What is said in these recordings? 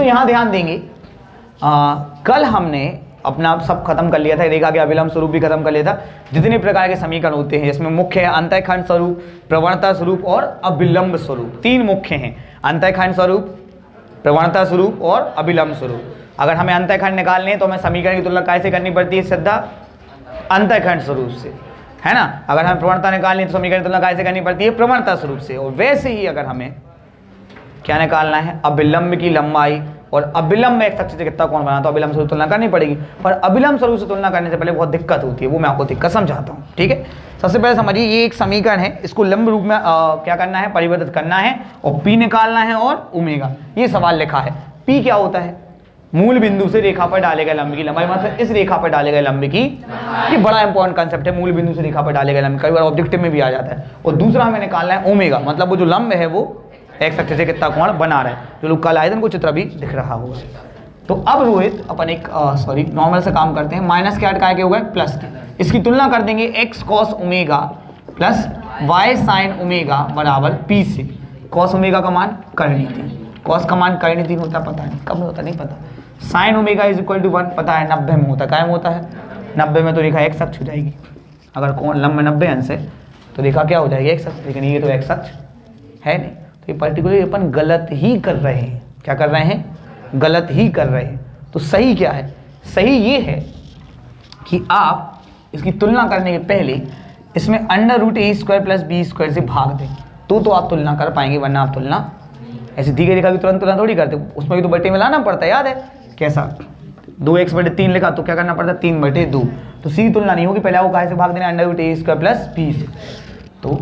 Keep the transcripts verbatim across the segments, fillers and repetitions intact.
दोस्तों यहाँ ध्यान देंगे, आ, कल हमने अपना सब खत्म कर लिया था, रेखा के अभिलंब स्वरूप भी खत्म कर लिया था। जितने प्रकार के समीकरण होते हैं इसमें मुख्य है अंतःखंड स्वरूप, प्रवणता स्वरूप और अभिलंब स्वरूप। तीन मुख्य हैं, अंतःखंड स्वरूप, प्रवणता स्वरूप और अभिलंब स्वरूप। अगर हमें अंतःखंड निकालने हैं तो हमें समीकरण की तुलना कैसे करनी पड़ती है? सीधा अंतःखंड स्वरूप से, है ना। अगर हमें प्रवणता निकालनी है तो समीकरण की तुलना कैसे करनी पड़ती है? प्रवणता स्वरूप से। और वैसे ही अगर हमें क्या निकालना है? अभिलंब की लंबाई, और अभिलंब एक अक्ष से कितना कोण बना, तो अभिलंब स्वरूप तुलना करनी पड़ेगी। पर अभिलंब स्वरूप से तुलना करने से पहले बहुत दिक्कत होती है, वो मैं आपको दिक्कत समझाता हूँ, ठीक है। सबसे पहले समझिए, ये एक समीकरण है, इसको लंब रूप में आ, क्या करना है? परिवर्तित करना है, और पी निकालना है और ओमेगा। ये सवाल लिखा है। पी क्या होता है? मूल बिंदु से रेखा पर डाले गए लंब की लंबाई, मतलब इस रेखा पर डाले गए लंब की, ये बड़ा इंपॉर्टेंट कंसेप्ट है। मूल बिंदु से रेखा पर डाले गए लंब, कई बार ऑब्जेक्टिव में भी आ जाता है। और दूसरा हमें निकालना है ओमेगा, मतलब वो जो लंब है वो एक्स अक्ष से कितना कोण बना रहा है। जो लोग कल आए थे उनको चित्र भी दिख रहा होगा। तो अब रोहित अपन एक सॉरी नॉर्मल से काम करते हैं। माइनस के हट के हो गए प्लस के, इसकी तुलना कर देंगे x cos omega plus y sine omega बराबर पी से। कॉस ओमेगा का मान करनी थी, कॉस का मान करनी थी होता, पता नहीं कब होता, नहीं पता। Sine omega is equal to one, पता है नब्बे में होता, कायम होता है नब्बे में, तो रेखा एक्स अक्ष हो जाएगी। अगर कौन लंब में नब्बे अंश है तो रेखा क्या हो जाएगी? एक्स अक्ष। लेकिन ये तो एक्स अक्ष है नहीं, तो ये पर्टिकुलरली अपन गलत ही कर रहे हैं। क्या कर रहे हैं? गलत ही कर रहे हैं। तो सही क्या है? सही ये है कि आप इसकी तुलना करने के पहले इसमें under root a square plus b square से भाग दें, तो तो आप तुलना कर पाएंगे, वरना आप तुलना ऐसी दी गई रेखा की तुरंत तुलना थोड़ी करते, उसमें भी तो बटे में लाना पड़ता है, याद है कैसा? दो एक्स बटे तीन लिखा तो क्या करना पड़ता है? तीन बटे दो। तो सीधी तुलना नहीं होगी, पहले आपको कहाँ से भाग देना? Under root a square plus b से। तो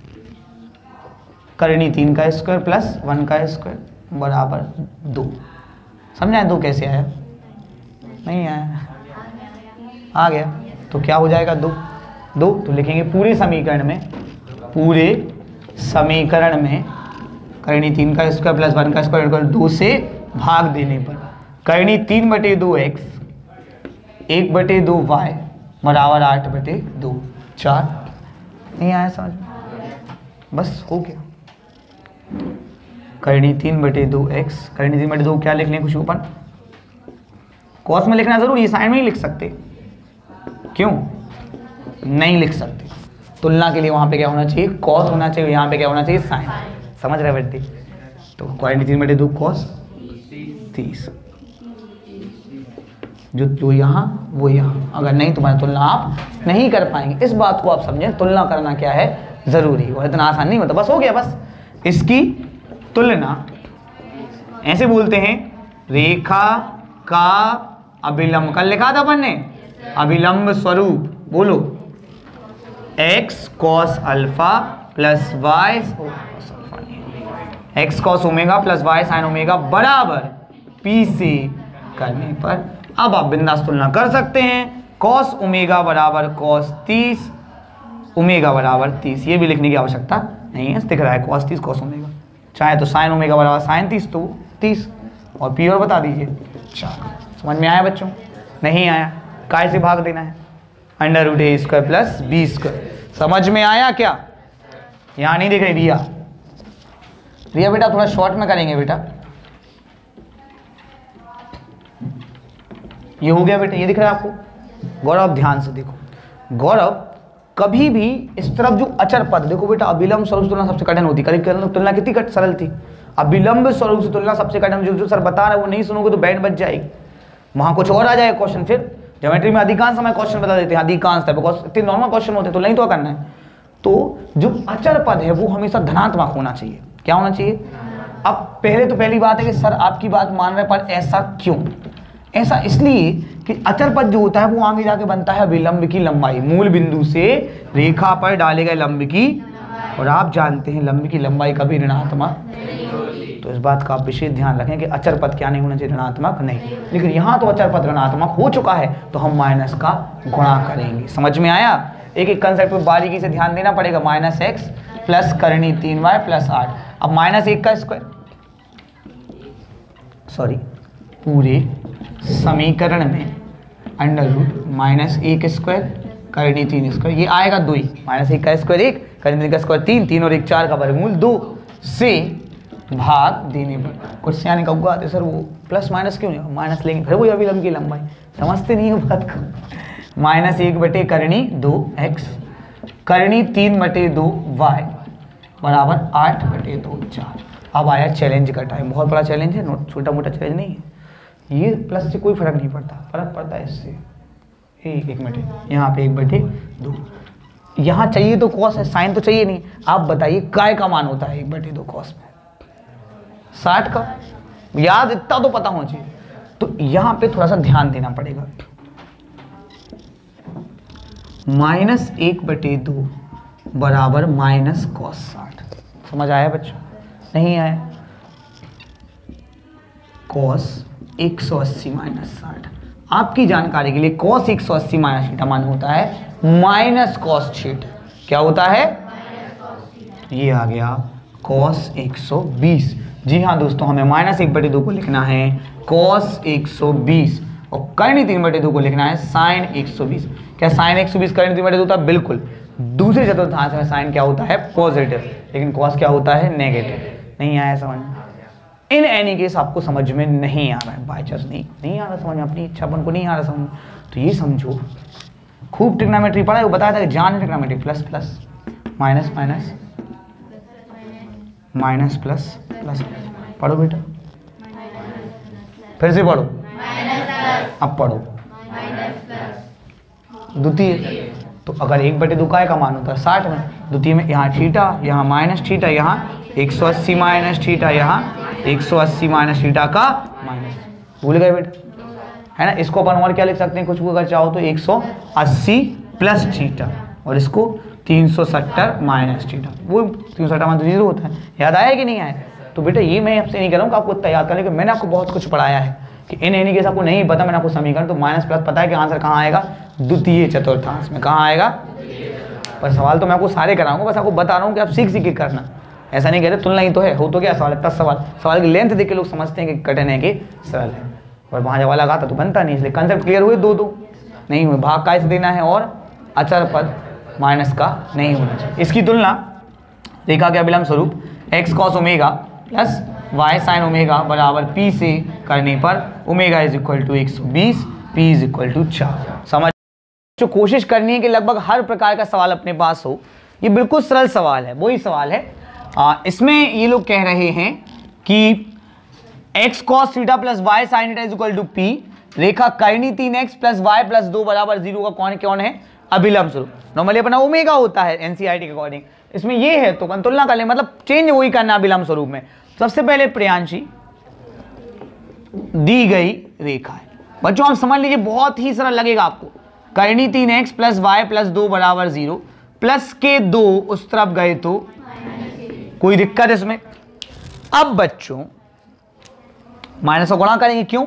करनी तीन का स्क्वायर प्लस वन का स्क्वायर बराबर दो। समझा है? दो कैसे आया? नहीं आया, आ गया। तो क्या हो जाएगा? दो दो तो लिखेंगे पूरे समीकरण में, पूरे समीकरण में करनी तीन का स्क्वायर प्लस वन का स्क्वायर इक्वल दो से भाग देने पर करनी तीन बटे दो एक्स एक बटे दो वाई बराबर आठ बटे दो चार। नहीं आया समझ में? बस हो गया। करनी तीन बटे दो एक्स, करनी तीन बटे दो क्या लिख लें? कुछ ऊपर कॉस में लिखना जरूरी है, साइन में ही लिख सकते। क्यों नहीं लिख सकते? तुलना के लिए वहां पे क्या होना चाहिए? कॉस होना चाहिए, यहाँ पे क्या होना चाहिए? साइन। समझ रहे बेटी? तो करनी तीन बटे दो कॉस तीस, जो जो यहाँ वो यहाँ। अगर नहीं तुम्हारी तुलना आप नहीं कर पाएंगे, इस बात को आप समझें। तुलना करना क्या है? जरूरी, और इतना आसान नहीं होता। बस हो गया। बस इसकी तुलना ऐसे बोलते हैं, रेखा का अभिलंब, कल लिखा था अपन ने, अभिलंब स्वरूप। बोलो, x cos alpha plus y, x cos omega plus y sine omega बराबर पी से करने पर अब आप बिंदास तुलना कर सकते हैं। कॉस ओमेगा बराबर कॉस तीस, ओमेगा बराबर तीस, ये भी लिखने की आवश्यकता नहीं है, दिख रहा है कॉस तीस कॉस ओमेगा। चाहे तो साइन ओमेगा बराबर साइन तीस, तो तीस, और पी और बता दीजिए चार। समझ में आया बच्चों? नहीं आया? काय से भाग देना है? Under root a square plus b square. समझ में आया क्या? यहाँ नहीं देख रहे रिया? रिया बेटा थोड़ा शॉर्ट में करेंगे बेटा। ये हो गया बेटा, ये दिख रहा है आपको? गौरव ध्यान से देखो, गौरव कभी भी इस तरफ जो अचर पद देखो बेटा, अभिलंब स्वरूप से तुलना सबसे कठिन होती है। तुलना कितनी कट सरल थी, अभिलंब स्वरूप से तुलना सबसे कठिन। जो जो सर बता रहे वो नहीं सुनोगे तो बैंड बच जाएगी, वहां कुछ और आ जाएगा क्वेश्चन। फिर ज्योमेट्री में अधिकांश समय क्वेश्चन बता देते हैं, अधिकांश था, बिकॉज इतने नॉर्मल क्वेश्चन होते हैं, तो नहीं तो करना है। तो जो अचर पद है वो हमेशा धनात्मक होना चाहिए। क्या होना चाहिए? अब पहले तो पहली बात है कि सर आपकी बात मान रहे, पर ऐसा क्यों? ऐसा इसलिए कि अचर पद जो होता है वो आगे जाके बनता है विलंब की लंबाई, मूल बिंदु से रेखा पर डाले गए लंब की, और आप जानते हैं लंब की लंबाई कभी ऋणात्मक, तो इस बात का आप विशेष ध्यान रखें कि अचर पद क्या नहीं होना चाहिए? ऋणात्मक नहीं। लेकिन यहाँ तो अचर पद ऋणात्मक हो चुका है, तो हम माइनस का गुणा करेंगे। समझ में आया? एक एक कंसेप्ट पर बारीकी से ध्यान देना पड़ेगा। माइनस एक्स प्लस करनी तीन वाई प्लस आठ। अब माइनस एक का स्क्वायर, सॉरी पूरे समीकरण में अंडर रूट माइनस एक स्क्वायर करनी तीन स्क्वायर, ये आएगा दो ही। माइनस एक का स्क्वायर एक, करनी तीन का स्क्वायर तीन, तीन और एक चार का वर्गमूल दो से भाग देने पर। कुछ सियाने का हुआ सर वो प्लस माइनस क्यों नहीं, माइनस लेंगे फिर वही अभिलंब की लंबाई, समझते नहीं हो बात को। माइनस एक बटे करनी दो एक्स करनी तीन बटे दो वाई बराबर आठ बटे दो चार। अब आया चैलेंज का टाइम, बहुत बड़ा चैलेंज है, नोट छोटा मोटा चैलेंज नहीं है। ये प्लस से कोई फर्क नहीं पड़ता, फर्क पड़ता है इससे। एक एक मिनट, यहाँ पे एक बटे दो, यहाँ चाहिए तो कॉस है, साइन तो चाहिए नहीं। आप बताइए काय का मान होता है एक बटे दो कॉस में, साठ का, याद इतना तो पता होना चाहिए। तो यहाँ पे थोड़ा सा ध्यान देना पड़ेगा। माइनस एक बटे दो बराबर माइनस कॉस साठ, समझ आया बच्चों? नहीं आया? कॉस एक सौ अस्सी माइनस साठ, आपकी जानकारी के लिए कॉस एक सौ अस्सी माइनस थीटा मान होता है माइनस कॉस थीटा। क्या होता है? ये आ गया कॉस एक सौ बीस। जी हाँ दोस्तों, हमें माइनस एक बटे दो को लिखना है कॉस एक सौ बीस और करनी तीन बटे दो को लिखना है साइन एक सौ बीस। क्या साइन एक सौ बीस करनी तीन बटे दो होता है? बिल्कुल। दूसरे चतुर्थांश में साइन क्या होता है? पॉजिटिव, लेकिन कॉस क्या होता है? नेगेटिव। नहीं आया समझ में? इन एनी केस आपको समझ में नहीं आ रहा है, बाई चांस नहीं नहीं आ रहा समझ में, अपनी इच्छापन को नहीं आ रहा समझ में, तो ये समझो खूब ट्रिग्नोमेट्री पढ़ा है, वो बताया था कि जान trigonometry, plus plus minus minus minus plus plus. पढ़ो बेटा, फिर से पढ़ो, अब पढ़ो द्वितीय। तो अगर एक बटे दो काय का मान होता है साठ में, द्वितीय में यहाँ थीटा, यहाँ माइनस थीटा, यहाँ एक सौ अस्सी माइनस थीटा, यहाँ एक सौ अस्सी माइनस थीटा का माइनस, भूल गए बेटा, है ना? इसको अपन और क्या लिख सकते हैं, कुछ को अगर चाहो तो एक सौ अस्सी प्लस थीटा और इसको तीन सौ सत्तर माइनस थीटा। वो तीन सौ सत्तर माइनस जीरो होता है, याद आया कि नहीं आया? तो बेटा ये मैं आपसे नहीं कह रहा हूँ कि आपको तैयार करने के, मैंने आपको बहुत कुछ पढ़ाया है कि इन एनी केस आपको नहीं पता, मैंने आपको समीकरण तो माइनस प्लस पता है कि आंसर कहाँ आएगा? द्वितीय चतुर्थांश में। कहाँ आएगा? पर सवाल तो मैं आपको सारे कराऊंगा, बस आपको बता रहा हूँ कि आप सीख सीख के करना, ऐसा नहीं कह रहे तुलना ही तो है, हो तो क्या सवाल है, दस सवाल, सवाल की लेंथ देख के लोग समझते हैं कि कठिन है कि सरल है, और वहाँ जब वाला आता तो बनता नहीं, इसलिए कंसेप्ट क्लियर हुए? दो दो नहीं हुए, भाग का इसे देना है और अचर पद माइनस का नहीं होना चाहिए। इसकी तुलना देखा गया अभिलंब स्वरूप x cos omega plus y sine omega बराबर पी से करने पर ओमेगा इज इक्वल टू एक सौ बीस, पी इज इक्वल टू चार। समझ जो कोशिश करनी है कि लगभग हर प्रकार का सवाल अपने पास हो, ये बिल्कुल सरल सवाल है, वही सवाल है। आ, इसमें ये लोग कह रहे हैं कि x cos theta plus y sine theta is equal to p, रेखा कर्णी तीन एक्स प्लस वाई प्लस दो बराबर जीरो का कौन कौन है? अभिलंब स्वरूप। नॉर्मली अपना ओमेगा होता है एनसीईआरटी के अकॉर्डिंग, इसमें ये है तो अपन तुलना कर ले, मतलब चेंज वही करना अभिलंब स्वरूप में। सबसे पहले प्रियांशी दी गई रेखा है, बच्चों आप समझ लीजिए, बहुत ही सरल लगेगा आपको। कर्णी तीन एक्स प्लस वाई प्लस दो बराबर जीरो, प्लस के दो उस तरफ गए तो कोई दिक्कत इसमें? अब बच्चों माइनस को गुणा करेंगे, क्यों?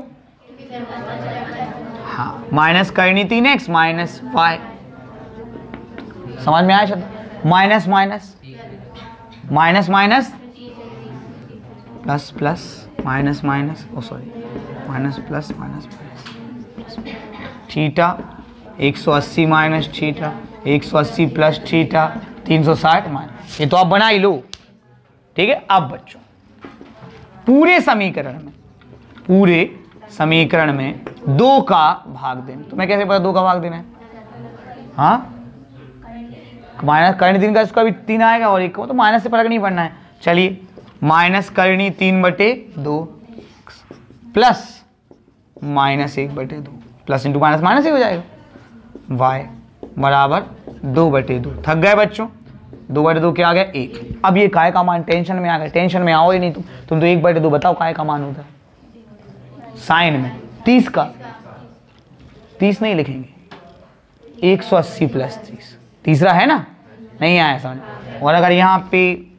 हाँ, माइनस करनी तीन एक्स माइनस वाई, समझ में आया शब्द? Minus minus minus minus plus plus minus minus oh sorry minus plus minus minus theta एक सौ अस्सी माइनस थीटा, एक सौ अस्सी प्लस थीटा, तीन सौ साठ माइनस, ये तो आप बना ही लो, ठीक है। अब बच्चों पूरे समीकरण में पूरे समीकरण में दो का भाग देना, तो मैं कैसे पता दो का भाग देना है? हाँ, माइनस करनी तीन का इसका भी तीन आएगा और एक को, तो माइनस से फर्क नहीं पड़ना है। चलिए, माइनस करनी तीन बटे दो प्लस माइनस एक बटे दो, प्लस इंटू माइनस माइनस ही हो जाएगा, वाई बराबर दो बटे दो। थक गए बच्चों? दो बटे दो क्या आ गया? एक। अब ये काय का मान, टेंशन में आ गए, टेंशन में आओ ही नहीं तुम तुम तो एक बटे दो बताओ काय का मान होता है साइन में? तीस का, तीस नहीं लिखेंगे, एक सौ अस्सी प्लस तीस, तीसरा है ना, नहीं आया समझ। और अगर यहाँ पे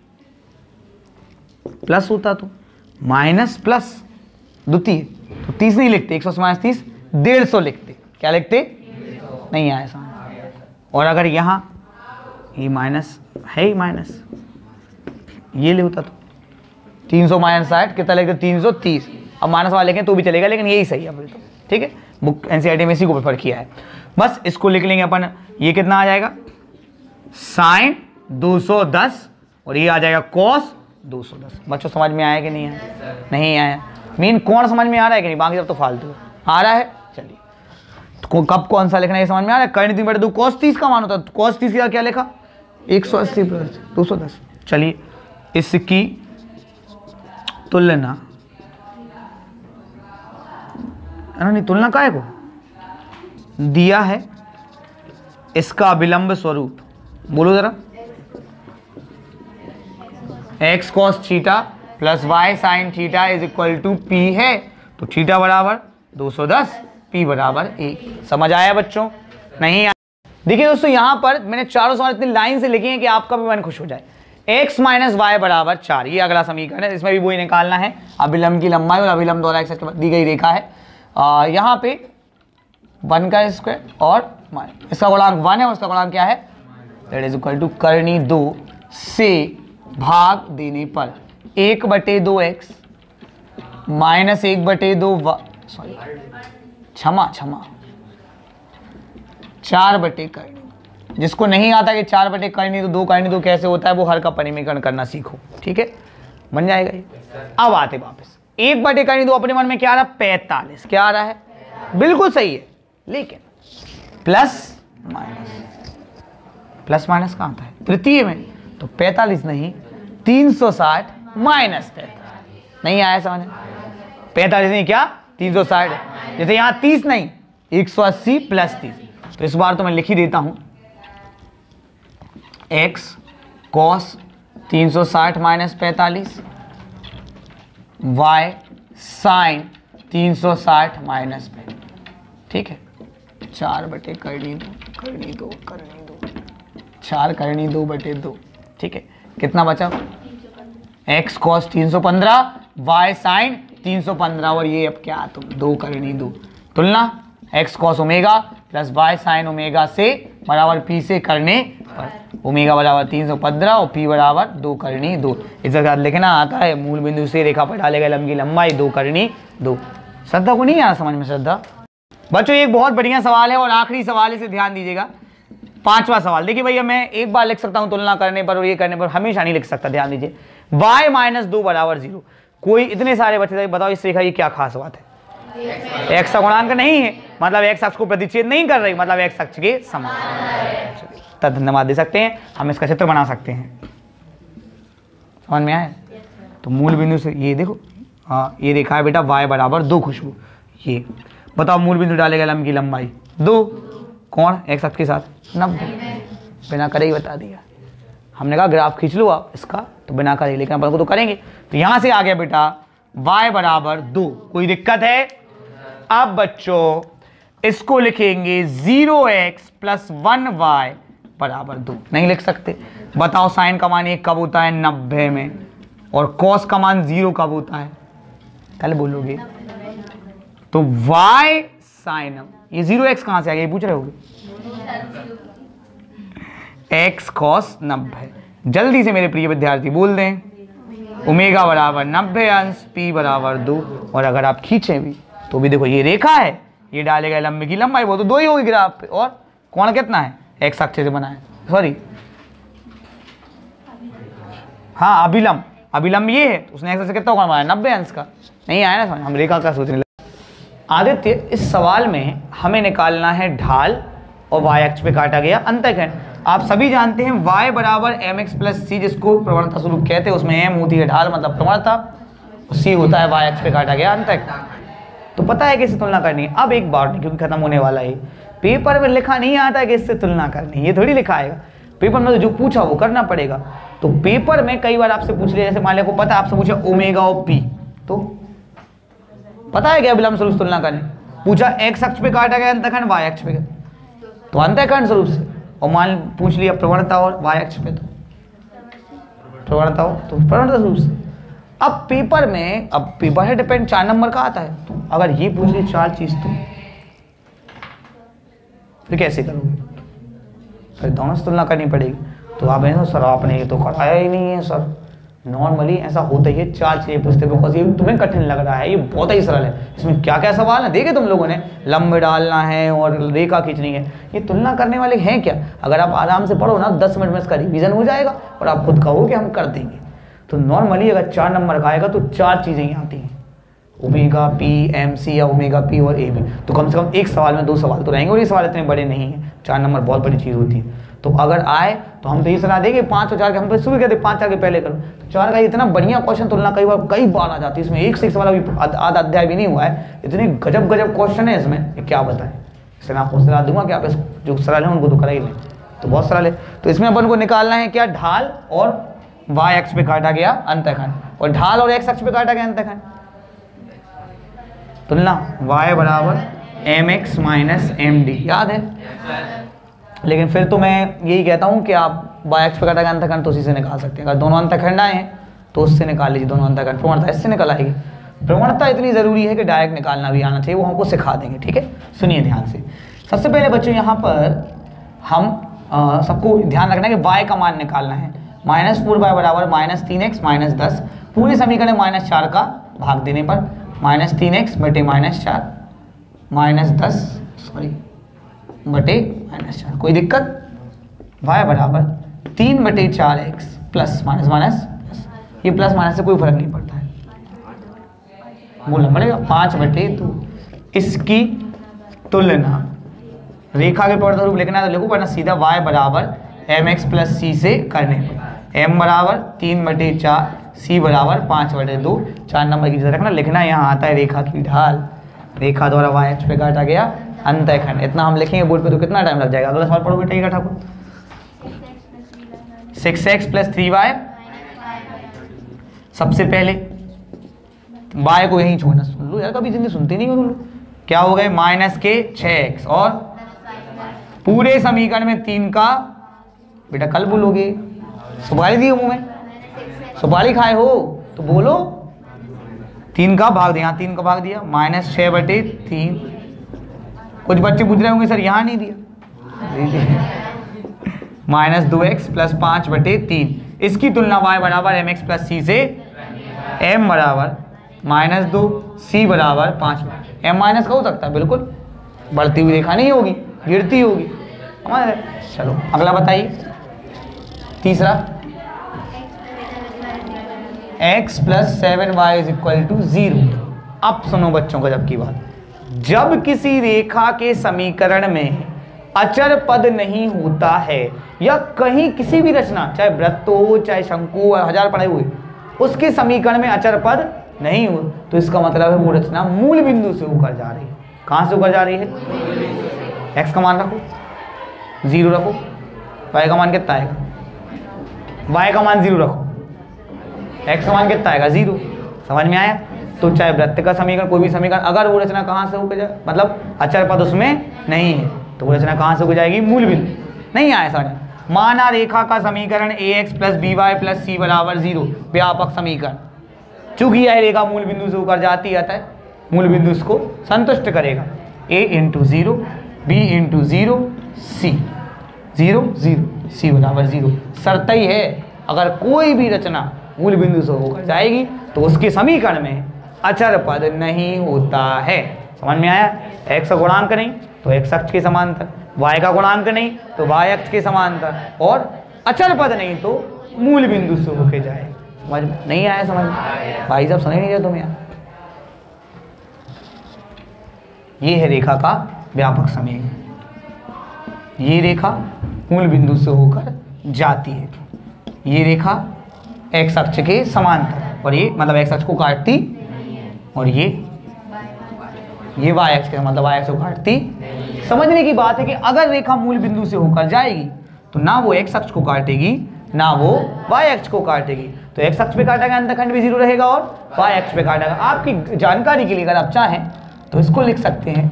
प्लस होता तो माइनस प्लस द्वितीय, तो तीस नहीं लिखते, एक सौ अस्सी माइनस तीस डेढ़ सौ लिखते। क्या लिखते? नहीं आया समझ। और अगर यहाँ ये माइनस है ही माइनस, ये ले होता तो तीन सौ माइनस साठ कितना लिखते? तीन सौ तीस। अब माइनस वाले लिखें तो भी चलेगा, लेकिन यही सही है अभी तो, ठीक है। बुक एनसीईआरटी में इसी को प्रेफर किया है, बस इसको लिख लेंगे अपन। ये कितना आ जाएगा? साइन दो सौ दस और ये आ जाएगा कॉस दो सौ दस। बच्चों समझ में आया कि नहीं आया? नहीं आया। मीन कोण समझ में आ रहा है कि नहीं? बाकी सब तो फालतू आ रहा है। चलिए तो कब कौन सा लिखना है ये समझ में आ रहा है? कर्ण तीन बटे दो कॉस तीस का मान होता है। कॉस तीस का क्या लिखा? एक सौ अस्सी प्लस दो सौ दस। चलिए इसकी तुलना, नहीं तुलना काहे को दिया है, इसका विलंब स्वरूप बोलो जरा। X cos theta plus y sine theta is equal to p है, तो थीटा बराबर दो सौ दस, पी बराबर एक। समझ आया बच्चों? नहीं आया? देखिए दोस्तों यहाँ पर मैंने चारों सवाल इतनी लाइन से लिखे हैं कि आपका भी मन खुश हो जाए। x माइनस वाई बराबर चार, ये अगला समीकरण है। इसमें भी वही निकालना है, अभिलंब की लंबाई और अभिलंब द्वारा एक्स के दी गई रेखा है। आ, यहाँ पे वन का स्क्वायर और माइनस, इसका गुणांक वन है और इसका गुणांक क्या है? दैट इज इक्वल टू करनी दो से भाग देने पर एक बटे दो एक्स माइनस एक बटे दो सॉरी क्षमा क्षमा चार बटे करनी। जिसको नहीं आता कि चार बटे करनी दो, दो करनी दो कैसे होता है, वो हर का परिमीकरण करना सीखो, ठीक है? बन जाएगा ये। अब आते वापस, एक बटे करनी दो अपने मन में क्या आ रहा? पैंतालीस। क्या आ रहा है? बिल्कुल सही है, लेकिन प्लस माइनस, प्लस माइनस कहाँ आता है? तृतीय में, तो पैंतालीस नहीं तीन सौ साठ माइनस पैंतालीस। नहीं आया समझ? पैंतालीस नहीं क्या तीन सौ साठ, जैसे यहाँ तीस नहीं एक सौ अस्सी प्लस तीस। तो इस बार तो मैं लिख ही देता हूं, x cos तीन सौ साठ माइनस पैंतालीस, y साइन तीन सौ साठ माइनस पैंतालीस, ठीक है? चार बटे करनी दो करनी दो करनी दो चार करनी दो बटे दो, ठीक है? कितना बचा? x cos तीन सौ पंद्रह, y साइन तीन सौ पंद्रह, और ये अब क्या तुम दो करनी दो। तुलना x cos omega plus y sine omega से बराबर p से करने पर ओमेगा बराबर तीन सौ पंद्रह और p बराबर दो करनी दो। इसके साथ लिखना आता है, मूल बिंदु से रेखा पर डालेगा लंब की लंबाई दो करनी दो। श्रद्धा को नहीं आ रहा समझ में? श्रद्धा बच्चों एक बहुत बढ़िया सवाल है और आखिरी सवाल, इसे ध्यान दीजिएगा। पांचवा सवाल देखिए भैया, मैं एक बार लिख सकता हूं तुलना करने पर और ये करने पर, हमेशा नहीं लिख सकता। ध्यान दीजिए, y माइनस दो बराबर जीरो। कोई इतने सारे बच्चे बताओ इस रेखा की क्या खास बात है? एक्स का गुणांक नहीं है, मतलब एक्स अक्ष को प्रतिच्छेद नहीं कर रही, मतलब एक्स अक्ष के समान। तब धन्यवाद दे सकते हैं, हम इसका चित्र बना सकते हैं। समझ में आया? तो मूल बिंदु से ये देखो, हाँ ये रेखा है बेटा y बराबर दो खुशबू। ये बताओ मूल बिंदु डालेगा लंब की लंबाई दो, कौन? एक्स अक्ष के साथ नब्बे। बिना करे ही बता दिया। हमने कहा ग्राफ खींच लो आप इसका, तो बिना करे, लेकिन अपन को तो करेंगे। तो यहां से आ गया बेटा y बराबर दो। कोई दिक्कत है? अब बच्चों इसको लिखेंगे zero x plus one y बराबर दो। नहीं लिख सकते? बताओ साइन का मान एक कब होता है? नब्बे में। और कॉस का मान जीरो कब होता है? कल बोलोगे। तो y साइन, ये जीरो एक्स कहां से आ गया ये पूछ रहे होगे? x कॉस नब्बे। जल्दी से मेरे प्रिय विद्यार्थी बोल दें, ओमेगा बराबर नब्बे अंश p बराबर दो। और अगर आप खींचें भी तो भी देखो ये रेखा है, ये डालेगा लंब की लंबाई, वो तो दो ही होगी ग्राफ पे। और कोण कितना है? एक्स अक्ष से बना है, सॉरी हाँ अभिलंब, अभिलंब ये है, उसने एक्स से कितना कोण बनाया? नब्बे अंश का। नहीं आया ना समझ? हम रेखा का सोचने लगे। आदित्य इस सवाल में हमें निकालना है ढाल और y अक्ष पे काटा गया अंतःखंड। आप सभी जानते हैं y बराबर एम एक्स प्लस सी, जिसको प्रवणता स्वरूप कहते हैं। उसमें m होती है ढाल मतलब प्रवणता, c होता है y अक्ष पे काटा गया अंतःखंड। तो पता है कि इससे तुलना करनी है। अब एक बार नहीं, क्योंकि खत्म होने वाला है। पेपर में लिखा नहीं आता है कि इससे तुलना करनी, ये थोड़ी लिखा आएगा पेपर में। तो जो पूछा वो करना पड़ेगा। तो पेपर में कई बार आपसे पूछ लिया, जैसे मान लिया को पता है आपसे पूछा ओमेगा और p, तो पता है क्या अभिलंब स्वरूप तुलना करनी? पूछा एक्स अक्ष पे काटा गया अंतःखंड y अक्ष पे, तो अंतःखंड स्वरूप से। और मान पूछ लिया प्रवणता और y अक्ष पे, तो प्रवणता हो तो प्रवणता स्वरूप से। अब पेपर में, अब पेपर है डिपेंड, चार नंबर का आता है। तो अगर ये पूछ ली चार चीज तो फिर कैसे करोगे? फिर दोनों से तुलना करनी पड़ेगी। तो आप ऐसा सर आपने ये तो कराया ही नहीं है सर, नॉर्मली ऐसा होता ही है। चार चीजें पूछते बिकॉज ये तुम्हें कठिन लग रहा है, ये बहुत ही सरल है। इसमें क्या क्या सवाल है देखे तुम लोगों ने, लंब डालना है और रेखा खींचनी है। ये तुलना करने वाले हैं क्या? अगर आप आराम से पढ़ो ना, दस मिनट में इसका रिवीजन हो जाएगा और आप खुद कहो कि हम कर देंगे। तो नॉर्मली अगर चार नंबर का आएगा तो चार चीज़ें ही आती हैं, ओमेगा पी एम सी या ओमेगा पी और ए बी। तो कम से कम एक सवाल में दो सवाल तो रहेंगे, और ये सवाल इतने बड़े नहीं हैं, चार नंबर बहुत बड़ी चीज़ होती है। तो अगर आए तो हम तो ये सलाह देंगे पाँच और चार के, हम तो सुबह कहते पाँच चार के पहले करो। तो चार का इतना बढ़िया क्वेश्चन तुलना कई बार कई बार आ जाती है, इसमें एक से एक सवाल अभी आधा अध्याय भी नहीं हुआ है, इतने गजब गजब क्वेश्चन है इसमें, क्या बताएं। इसलिए मैं आपको सलाह दूंगा कि आप इस जो सलाह लें उनको तो करा ही लें, तो बहुत सलाह ले। तो इसमें अपन को निकालना है क्या, ढाल और वाई अक्ष पे काटा गया अंतःखंड, और ढाल और एक्स अक्ष पे काटा गया अंतःखंड। तुलना y बराबर m x minus m d, याद है? लेकिन फिर तो मैं यही कहता हूँ कि आप y अक्ष पे काटा गया अंतःखंड तो उसी से निकाल सकते हैं। अगर दोनों अंतःखंड आए हैं तो उससे निकाल लीजिए दोनों अंतःखंड, प्रवणता इससे निकल आएगी। प्रवणता इतनी ज़रूरी है कि डायरेक्ट निकालना भी आना चाहिए, वो हमको सिखा देंगे, ठीक है? सुनिए ध्यान से। सबसे पहले बच्चों यहाँ पर हम आ, सबको ध्यान रखना है कि y का मान निकालना है। माइनस फोर वाई बराबर माइनस तीन एक्स माइनस दस, पूरे समीकरण में माइनस चार का भाग देने पर माइनस तीन एक्स बटे माइनस चार माइनस दस सॉरी बटे माइनस चार। कोई दिक्कत? y बराबर तीन बटे चार x plus minus minus plus, ये प्लस माइनस से कोई फर्क नहीं पड़ता है, बोलना पड़ेगा पाँच बटे दो। इसकी तुलना रेखा के प्रवर्तक रूप लिखना है तो लिखो, वरना सीधा y बराबर एम एक्स प्लस सी से करने पर m बराबर तीन बटे चार, c बराबर पाँच बटे दो। चार नंबर की चीज़ रखना, लिखना यहाँ आता है रेखा की ढाल, रेखा द्वारा y अक्ष पे काटा गया अंतःखंड। इतना हम लिखेंगे बोर्ड पे तो कितना टाइम लग जाएगा? अगला सवाल पढ़ो बेटा ये Thakur. Six x plus three y, सबसे पहले y को यहीं छोड़ना, सुन लो यार, कभी जिंदगी सुनते नहीं हो तुम लोग। क्या हो गए? माइनस के छः एक्स और पूरे समीकरण में तीन का, बेटा कल बोलोगे, सुपारी दी मुंह में, सुपारी खाए हो तो बोलो, तीन का भाग दिया, तीन का भाग दिया, माइनस छः बटे तीन। कुछ बच्चे पूछ रहे होंगे सर यहाँ नहीं दिया, माइनस दो एक्स प्लस पाँच बटे तीन। इसकी तुलना y बराबर एम एक्स प्लस सी से, m बराबर माइनस दो, c बराबर पाँच। m माइनस का हो सकता है, बिल्कुल बढ़ती हुई रेखा नहीं होगी, गिरती होगी हमारे। चलो अगला बताइए, तीसरा x plus seven y is equal to zero. अब सुनो बच्चों को, जब की बात, जब किसी रेखा के समीकरण में अचर पद नहीं होता है, या कहीं किसी भी रचना, चाहे वृत्त हो चाहे शंकु हो, हजार पढ़े हुए, उसके समीकरण में अचर पद नहीं हो, तो इसका मतलब है वो रचना मूल बिंदु से होकर जा रही है। कहाँ से होकर जा रही है? x का मान रखो, जीरो रखो, y का मान कितना आएगा? y का मान जीरो रखो, x का मान कितना आएगा? जीरो। समझ में आया? तो चाहे वृत्त का समीकरण, कोई भी समीकरण, अगर वो रचना कहाँ से होकर जाए, मतलब अचर पद उसमें नहीं है, तो वो रचना कहाँ से हो जाएगी? मूल बिंदु। नहीं आया समझ? माना रेखा का समीकरण a x plus b y plus c बराबर जीरो, व्यापक समीकरण। चूंकि यह रेखा मूल बिंदु से होकर जाती है, अतः मूल बिंदु इसको संतुष्ट करेगा। A into zero, b into zero, c zero zero, c बराबर जीरो। शर्त ही है, अगर कोई भी रचना मूल बिंदु से होकर जाएगी तो उसके समीकरण में अचर पद नहीं होता है। समझ में आया? x का गुणांक नहीं तो x अक्ष के समांतर, y का गुणांक नहीं तो y अक्ष के समांतर, और अचर पद नहीं तो मूल बिंदु से होके जाए। समझ में नहीं आया? समझ में भाई साहब, समझ नहीं रहे तुम यार? ये है रेखा का व्यापक समीकरण। ये रेखा मूल बिंदु से होकर जाती है, ये रेखा x अक्ष के समांतर, और ये मतलब x अक्ष को काटती, और ये ये y अक्ष के मतलब y अक्ष को काटती। समझने की बात है कि अगर रेखा मूल बिंदु से होकर जाएगी तो ना वो x अक्ष को काटेगी ना वो y अक्ष को काटेगी, तो x अक्ष पे काटा गया अंतःखंड भी जीरो रहेगा और y अक्ष पे काटा गया। आपकी जानकारी के लिए अगर आप चाहें तो इसको लिख सकते हैं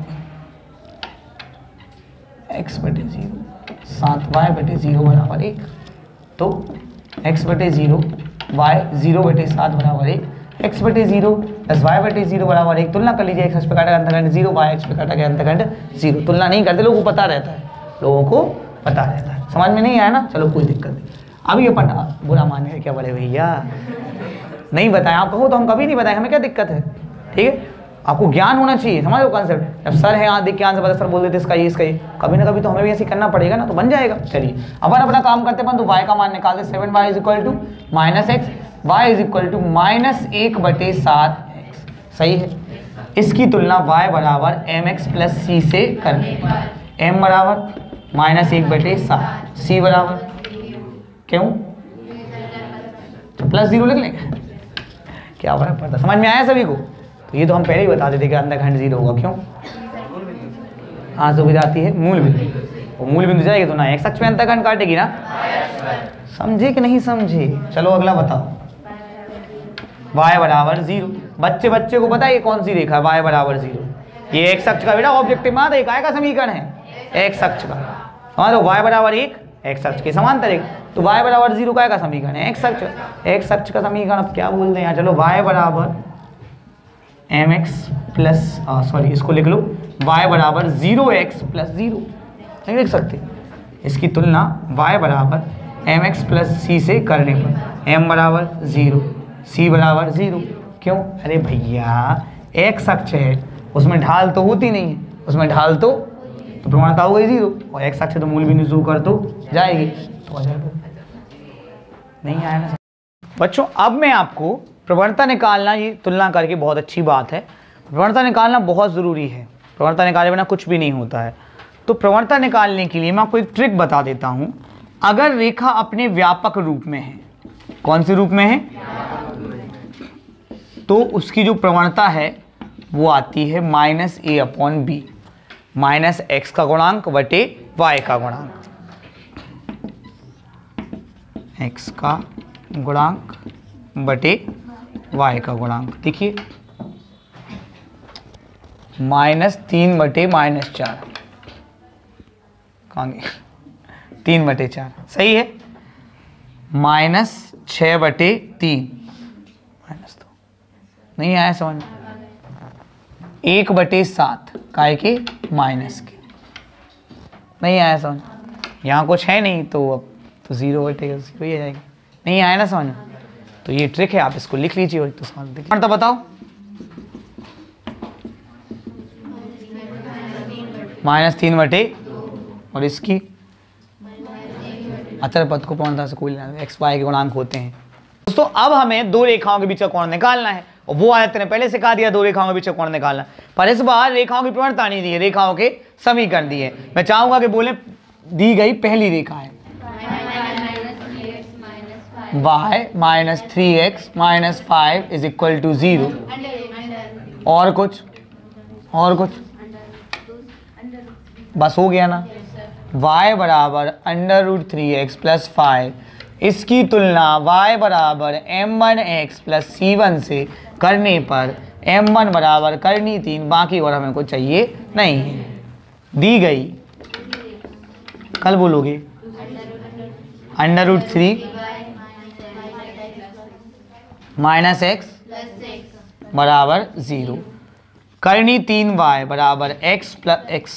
x बटे जीरो सात y बटे जीरो बराबर एक, तो x बटे जीरो y जीरो बटे सात बराबर एक, x बटे जीरो प्लस y बटे जीरो बराबर एक। तुलना कर लीजिए, x अक्ष पे काटा गया अंतःखंड जीरो, y अक्ष पे काटा गया अंतःखंड जीरो। तुलना नहीं करते, लोगों को पता रहता है, लोगों को पता रहता है। समझ में नहीं आया ना? चलो कोई दिक्कत नहीं। अब ये पढ़ना बुरा मानेगा क्या बड़े भैया? नहीं बताया आप कहो तो हम कभी नहीं बताए, हमें क्या दिक्कत है? ठीक है, आपको ज्ञान होना चाहिए, समझ लो कॉन्सेप्ट। जब सर है यहाँ देख के आंसर पता, सर बोल देते इसका ये इसका ये, कभी ना कभी तो हमें भी ऐसे करना पड़ेगा ना, तो बन जाएगा। चलिए अपन अपना काम करते अपन, तो y का मान निकालते, seven y is equal to minus x, y is equal to minus एक बटे सात एक्स। सही है। इसकी तुलना y बराबर एम एक्स प्लस सी से करने पर m बराबर माइनस एक बटे सात, c बराबर क्यों तो प्लस जीरो लिख लेंगे, क्या फर्क पड़ता। समझ में आया सभी को? तो ये तो हम पहले ही बता देते कि अंतःखंड जीरो होगा। क्यों? आंसू जाती है मूल बिंदु, वो मूल बिंदु जाएगी तो ना एक अक्ष में अंतःखंड काटेगी ना। समझे कि नहीं समझे? चलो अगला बताओ। y बराबर जीरो। बच्चे बच्चे को पता है ये कौन सी रेखा है y बराबर जीरो? ये एक अक्ष का बेटा ऑब्जेक्टिव मात्र एक का समीकरण है, एक अक्ष का। हाँ तो y बराबर एक एक अक्ष के समांतर एक, तो y बराबर जीरो का समीकरण है एक अक्ष, एक अक्ष का समीकरण। अब क्या बोलते हैं यहाँ, चलो y बराबर एम एक्स प्लस सॉरी इसको लिख लो y बराबर जीरो एक्स प्लस जीरो, नहीं लिख सकते। इसकी तुलना y बराबर एम एक्स प्लस सी से करने पर m बराबर जीरो, c बराबर जीरो। क्यों? अरे भैया एक अक्ष है, उसमें ढाल तो होती नहीं है, उसमें ढाल तो तो प्रमाणता हो गई जीरो, और एक अक्ष तो मूल बिंदु कर तो जाएगी, तो नहीं आया ना बच्चों। अब मैं आपको प्रवणता निकालना, ये तुलना करके बहुत अच्छी बात है, प्रवणता निकालना बहुत ज़रूरी है, प्रवणता निकाले बिना कुछ भी नहीं होता है। तो प्रवणता निकालने के लिए मैं आपको एक ट्रिक बता देता हूँ। अगर रेखा अपने व्यापक रूप में है, कौन से रूप में है, तो उसकी जो प्रवणता है वो आती है minus a upon b, minus x का गुणांक बटे वाई का गुणांक, एक्स का गुणांक बटे वाई का गुणांक। देखिए माइनस तीन बटे माइनस चार, कहाँ गए, तीन बटे चार, सही है। माइनस छः बटे तीन, माइनस दो, नहीं आया समझ में। एक बटे सात काय के माइनस के, नहीं आया समझ। यहाँ कुछ है नहीं तो अब तो जीरो बटे जीरो ही आ जाएगी, नहीं आया ना समझ। तो ये ट्रिक है, आप इसको लिख लीजिए और तो समझ देखिए। तो बताओ माइनस तीन बटे और इसकी अचर पद को पूर्णता से कोई लेना, एक्स वाई के गुणांक होते हैं दोस्तों। अब हमें दो रेखाओं के बीच का कोण निकालना है, और वो आयत ने पहले सिखा दिया, दो रेखाओं के बीच का कोण निकालना। पर इस बार रेखाओं की प्रवणता नहीं दी है, रेखाओं के समीकरण दिए। मैं चाहूंगा कि बोले दी गई पहली रेखा है y minus three x minus five is equal to zero, और कुछ और कुछ बस हो गया ना। y बराबर under root three x plus five, इसकी तुलना y बराबर m one x plus c one से करने पर एम वन बराबर करनी तीन, बाकी और हमें कुछ चाहिए नहीं है। दी गई, कल बोलोगे under root three minus x बराबर जीरो, करनी तीन y बराबर x plus x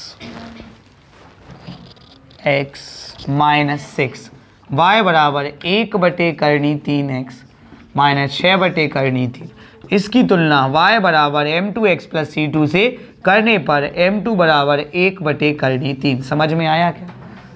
x minus six, y बराबर एक बटे करनी तीन एक्स माइनस छः बटे करनी तीन। इसकी तुलना y बराबर m two x plus c two से करने पर एम टू बराबर एक बटे करनी तीन। समझ में आया क्या?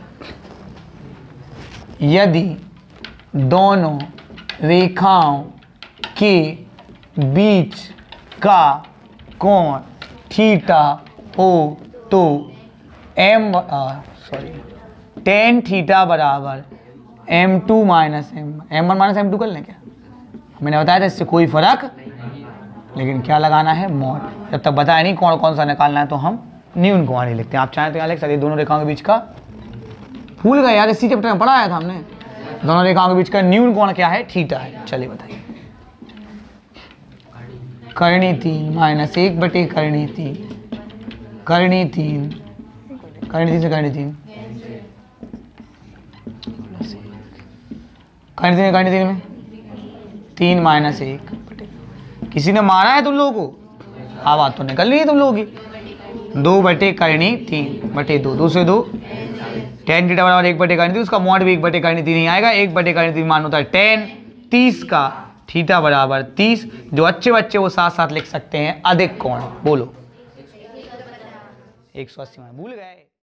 यदि दोनों रेखाओं के बीच का कोण थीटा हो तो एम सॉरी टेन थीटा बराबर m two minus m m one minus m two कर लें क्या? मैंने बताया था इससे कोई फर्क, लेकिन क्या लगाना है मॉड। जब तक बताया नहीं कौन कौन सा निकालना है तो हम न्यून कोण ही लिखते हैं। आप चाहें तो यहाँ लिख सकते दोनों रेखाओं के बीच का, भूल गए यार इसी चैप्टर में पढ़ाया था हमने, दोनों रेखाओं के बीच का न्यून कोण क्या है? थीटा है। चलिए बताइए, करनी तीन माइनस एक बटे करनी तीन, करनी तीन करनी तीन से करनी तीन करनी तीन करनी तीन में तीन माइनस एक बटे, किसी ने मारा है तुम लोगों को? आवाज तो निकल रही है तुम लोगों की। दो बटे करनी तीन बटे दो, दो से दो टेन थीटा बराबर एक बटे करनी तीन, उसका मॉड भी एक बटे करनी तीन ही आएगा। एक बटे करनी तीन मान होता है टेन, तीस का थीटा बराबर तीस। जो अच्छे बच्चे वो साथ साथ लिख सकते हैं अधिक कोण। बोलो एक सौ अस्सी, भूल गए।